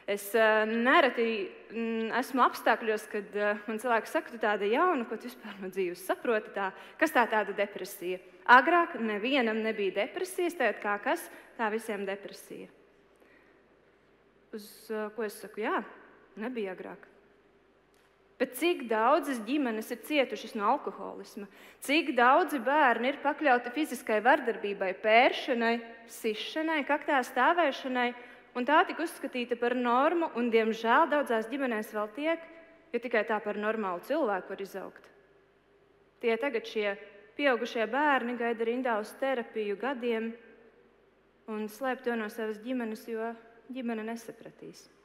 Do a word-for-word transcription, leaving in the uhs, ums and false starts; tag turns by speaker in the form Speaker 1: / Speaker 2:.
Speaker 1: Es uh, nereti mm, esmu apstākļos, kad uh, man cilvēki saka, tu tāda jauna, ko tu vispār no dzīves saproti, tā, kas tā tāda depresija. Agrāk nevienam nebija depresijas, tagad kā kas, tā visiem depresija. Uz uh, ko es saku, jā, nebija agrāk. Bet cik daudzas ģimenes ir cietušas no alkoholisma, cik daudzi bērni ir pakļauti fiziskai vardarbībai, pēršanai, sišanai, kaktā stāvēšanai, un tā tika uzskatīta par normu, un, diemžēl, daudzās ģimenēs vēl tiek, jo tikai tā par normālu cilvēku var izaugt. Tie tagad šie pieaugušie bērni gaida rindā uz terapiju gadiem un slēp to no savas ģimenes, jo ģimene nesapratīs.